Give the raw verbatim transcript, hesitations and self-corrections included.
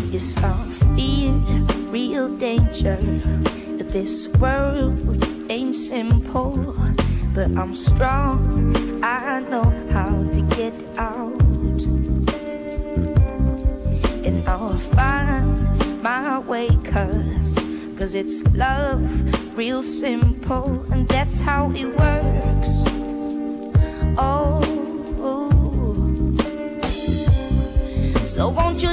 Yes, I fear real danger. This world ain't simple, but I'm strong, I know how to get out. And I'll find my way, cause, cause it's love, real simple, and that's how it works. Oh, so won't you